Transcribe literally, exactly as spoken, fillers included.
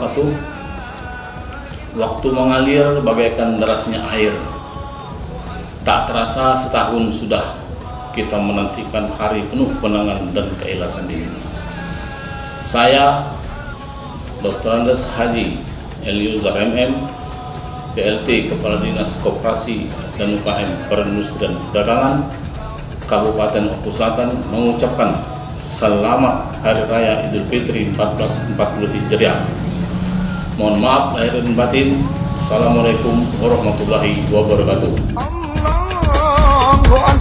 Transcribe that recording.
wabarakatuh. Waktu mengalir bagaikan derasnya air. Tak terasa setahun sudah kita menantikan hari penuh kenangan dan keikhlasan ini. Saya Doktor Andes Haji Eliuzar M M, P L T Kepala Dinas Koperasi dan U K M Perindustrian Perdagangan Kabupaten Oku Selatan mengucapkan selamat Hari Raya Idul Fitri seribu empat ratus empat puluh Hijriah. Mohon maaf lahir dan batin. Assalamualaikum warahmatullahi wabarakatuh.